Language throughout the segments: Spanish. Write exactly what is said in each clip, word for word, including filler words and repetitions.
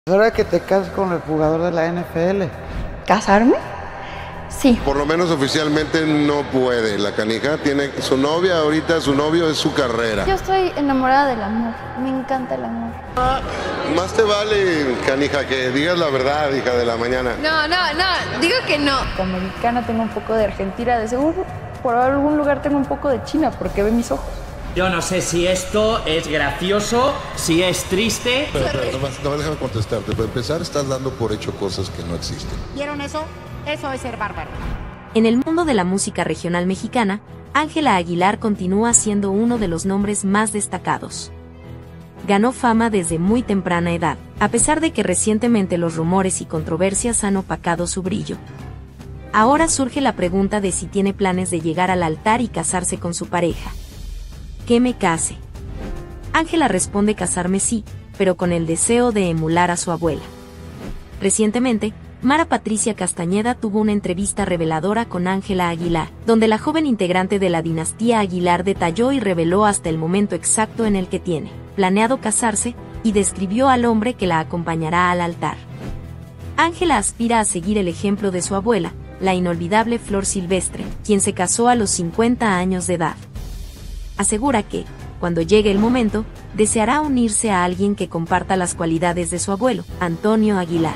Es hora que te cases con el jugador de la N F L. ¿Casarme? Sí. Por lo menos oficialmente no puede. La canija tiene su novia ahorita, su novio es su carrera. Yo estoy enamorada del amor. Me encanta el amor. Ah, más te vale, canija, que digas la verdad, hija de la mañana. No, no, no. Digo que no. Como americana tengo un poco de Argentina, de seguro. Por algún lugar tengo un poco de China, porque ve mis ojos. Yo no sé si esto es gracioso, si es triste. Pero, pero, nomás, nomás déjame contestarte. Para empezar, estás dando por hecho cosas que no existen. ¿Vieron eso? Eso es ser bárbaro. En el mundo de la música regional mexicana, Ángela Aguilar continúa siendo uno de los nombres más destacados. Ganó fama desde muy temprana edad, a pesar de que recientemente los rumores y controversias han opacado su brillo. Ahora surge la pregunta de si tiene planes de llegar al altar y casarse con su pareja. ¿Que me case? Ángela responde casarme sí, pero con el deseo de emular a su abuela. Recientemente, Mara Patricia Castañeda tuvo una entrevista reveladora con Ángela Aguilar, donde la joven integrante de la dinastía Aguilar detalló y reveló hasta el momento exacto en el que tiene planeado casarse, y describió al hombre que la acompañará al altar. Ángela aspira a seguir el ejemplo de su abuela, la inolvidable Flor Silvestre, quien se casó a los cincuenta años de edad. Asegura que, cuando llegue el momento, deseará unirse a alguien que comparta las cualidades de su abuelo, Antonio Aguilar.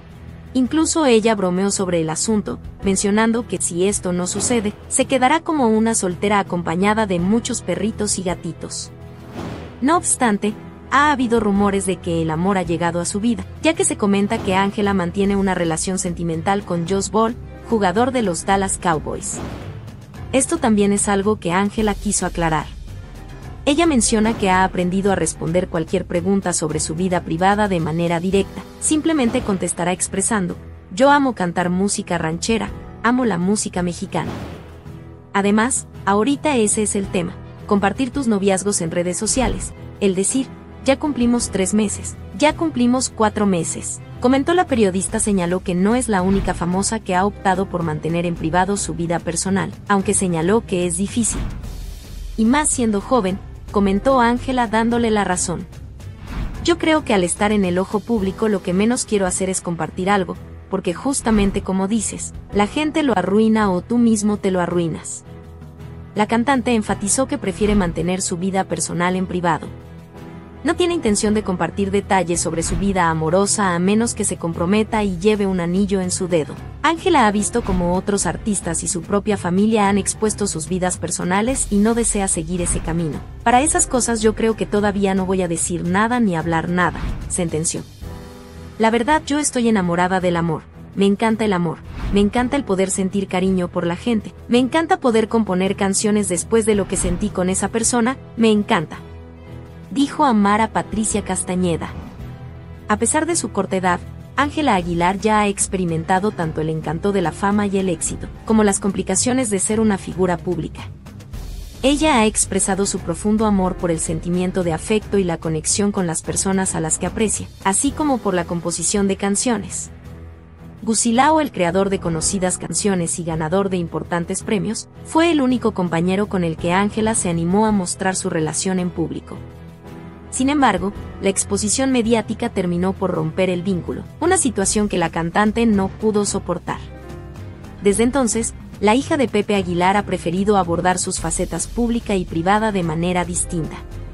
Incluso ella bromeó sobre el asunto, mencionando que si esto no sucede, se quedará como una soltera acompañada de muchos perritos y gatitos. No obstante, ha habido rumores de que el amor ha llegado a su vida, ya que se comenta que Ángela mantiene una relación sentimental con Josh Ball, jugador de los Dallas Cowboys. Esto también es algo que Ángela quiso aclarar. Ella menciona que ha aprendido a responder cualquier pregunta sobre su vida privada de manera directa, simplemente contestará expresando: yo amo cantar música ranchera, amo la música mexicana. Además, ahorita ese es el tema, compartir tus noviazgos en redes sociales, el decir, ya cumplimos tres meses, ya cumplimos cuatro meses. Comentó la periodista. Señaló que no es la única famosa que ha optado por mantener en privado su vida personal, aunque señaló que es difícil. Y más siendo joven, comentó Ángela dándole la razón. Yo creo que al estar en el ojo público lo que menos quiero hacer es compartir algo, porque justamente como dices, la gente lo arruina o tú mismo te lo arruinas. La cantante enfatizó que prefiere mantener su vida personal en privado. No tiene intención de compartir detalles sobre su vida amorosa a menos que se comprometa y lleve un anillo en su dedo. Ángela ha visto cómo otros artistas y su propia familia han expuesto sus vidas personales y no desea seguir ese camino. Para esas cosas yo creo que todavía no voy a decir nada ni hablar nada, sentenció. La verdad, yo estoy enamorada del amor. Me encanta el amor, me encanta el poder sentir cariño por la gente, me encanta poder componer canciones después de lo que sentí con esa persona, me encanta. Dijo a Mara Patricia Castañeda. A pesar de su corta edad, Ángela Aguilar ya ha experimentado tanto el encanto de la fama y el éxito, como las complicaciones de ser una figura pública. Ella ha expresado su profundo amor por el sentimiento de afecto y la conexión con las personas a las que aprecia, así como por la composición de canciones. Gusilao, el creador de conocidas canciones y ganador de importantes premios, fue el único compañero con el que Ángela se animó a mostrar su relación en público. Sin embargo, la exposición mediática terminó por romper el vínculo, una situación que la cantante no pudo soportar. Desde entonces, la hija de Pepe Aguilar ha preferido abordar sus facetas pública y privada de manera distinta.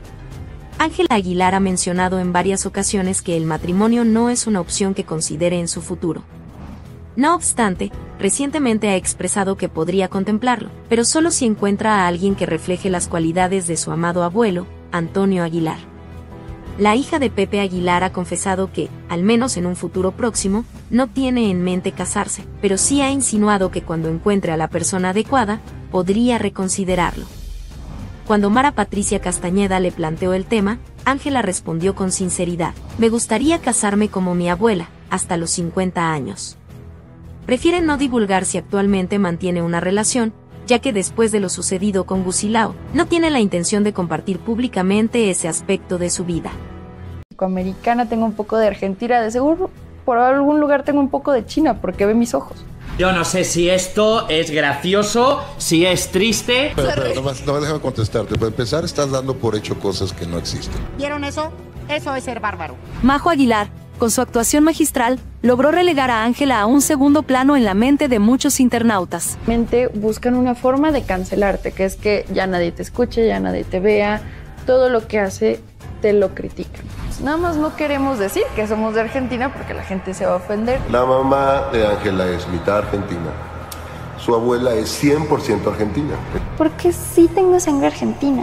Ángela Aguilar ha mencionado en varias ocasiones que el matrimonio no es una opción que considere en su futuro. No obstante, recientemente ha expresado que podría contemplarlo, pero solo si encuentra a alguien que refleje las cualidades de su amado abuelo, Antonio Aguilar. La hija de Pepe Aguilar ha confesado que, al menos en un futuro próximo, no tiene en mente casarse, pero sí ha insinuado que cuando encuentre a la persona adecuada, podría reconsiderarlo. Cuando Mara Patricia Castañeda le planteó el tema, Ángela respondió con sinceridad: me gustaría casarme como mi abuela, hasta los cincuenta años. Prefiere no divulgar si actualmente mantiene una relación, ya que después de lo sucedido con Gusilao, no tiene la intención de compartir públicamente ese aspecto de su vida. Como americana tengo un poco de Argentina, de seguro. Por algún lugar tengo un poco de China, porque ve mis ojos. Yo no sé si esto es gracioso, si es triste. Pero, pero nomás, nomás déjame contestarte. Para empezar, estás dando por hecho cosas que no existen. ¿Vieron eso? Eso es ser bárbaro. Majo Aguilar, Con su actuación magistral, logró relegar a Ángela a un segundo plano en la mente de muchos internautas. Mente buscan una forma de cancelarte, que es que ya nadie te escuche, ya nadie te vea, todo lo que hace te lo critican. Nada más no queremos decir que somos de Argentina porque la gente se va a ofender. La mamá de Ángela es mitad argentina. Su abuela es cien por ciento argentina. Porque sí tengo sangre argentina.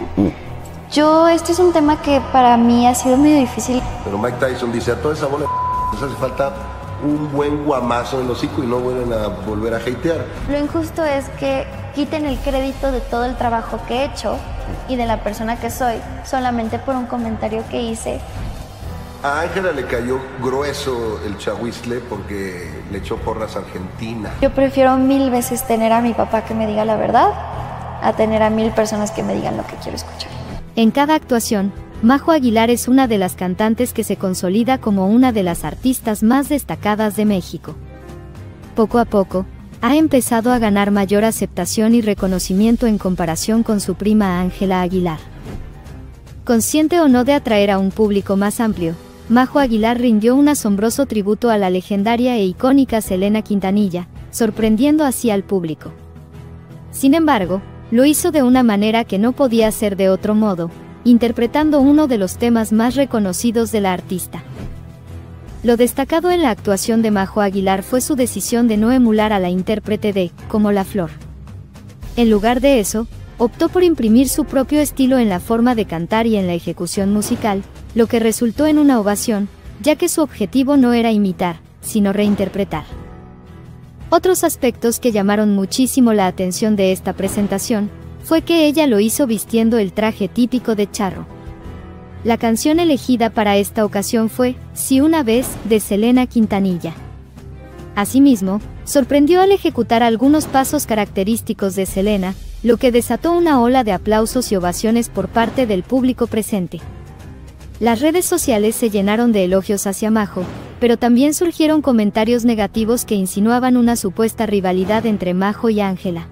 Yo, este es un tema que para mí ha sido medio difícil. Pero Mike Tyson dice, a toda esa bola de les hace falta un buen guamazo en el hocico y no vuelven a volver a hatear. Lo injusto es que quiten el crédito de todo el trabajo que he hecho y de la persona que soy, solamente por un comentario que hice. A Ángela le cayó grueso el chahuizle porque le echó porras a Argentina. Yo prefiero mil veces tener a mi papá que me diga la verdad a tener a mil personas que me digan lo que quiero escuchar. En cada actuación, Majo Aguilar es una de las cantantes que se consolida como una de las artistas más destacadas de México. Poco a poco, ha empezado a ganar mayor aceptación y reconocimiento en comparación con su prima Ángela Aguilar. Consciente o no de atraer a un público más amplio, Majo Aguilar rindió un asombroso tributo a la legendaria e icónica Selena Quintanilla, sorprendiendo así al público. Sin embargo, lo hizo de una manera que no podía ser de otro modo, interpretando uno de los temas más reconocidos de la artista. Lo destacado en la actuación de Majo Aguilar fue su decisión de no emular a la intérprete de Como la Flor. En lugar de eso, optó por imprimir su propio estilo en la forma de cantar y en la ejecución musical, lo que resultó en una ovación, ya que su objetivo no era imitar, sino reinterpretar. Otros aspectos que llamaron muchísimo la atención de esta presentación, fue que ella lo hizo vistiendo el traje típico de charro. La canción elegida para esta ocasión fue Si una vez, de Selena Quintanilla. Asimismo, sorprendió al ejecutar algunos pasos característicos de Selena, lo que desató una ola de aplausos y ovaciones por parte del público presente. Las redes sociales se llenaron de elogios hacia Majo, pero también surgieron comentarios negativos que insinuaban una supuesta rivalidad entre Majo y Ángela.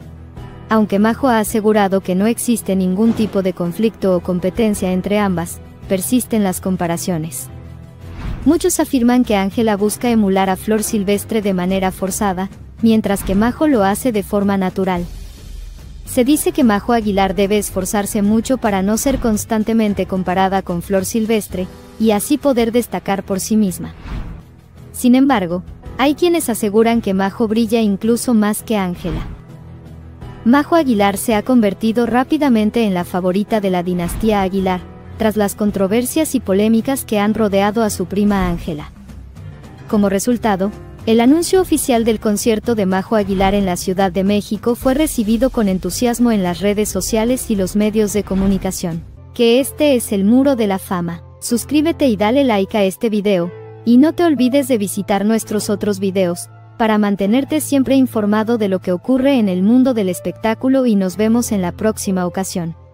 Aunque Majo ha asegurado que no existe ningún tipo de conflicto o competencia entre ambas, persisten las comparaciones. Muchos afirman que Ángela busca emular a Flor Silvestre de manera forzada, mientras que Majo lo hace de forma natural. Se dice que Majo Aguilar debe esforzarse mucho para no ser constantemente comparada con Flor Silvestre, y así poder destacar por sí misma. Sin embargo, hay quienes aseguran que Majo brilla incluso más que Ángela. Majo Aguilar se ha convertido rápidamente en la favorita de la dinastía Aguilar, tras las controversias y polémicas que han rodeado a su prima Ángela. Como resultado, el anuncio oficial del concierto de Majo Aguilar en la Ciudad de México fue recibido con entusiasmo en las redes sociales y los medios de comunicación. Que este es el Muro de la Fama. Suscríbete y dale like a este video, y no te olvides de visitar nuestros otros videos, para mantenerte siempre informado de lo que ocurre en el mundo del espectáculo y nos vemos en la próxima ocasión.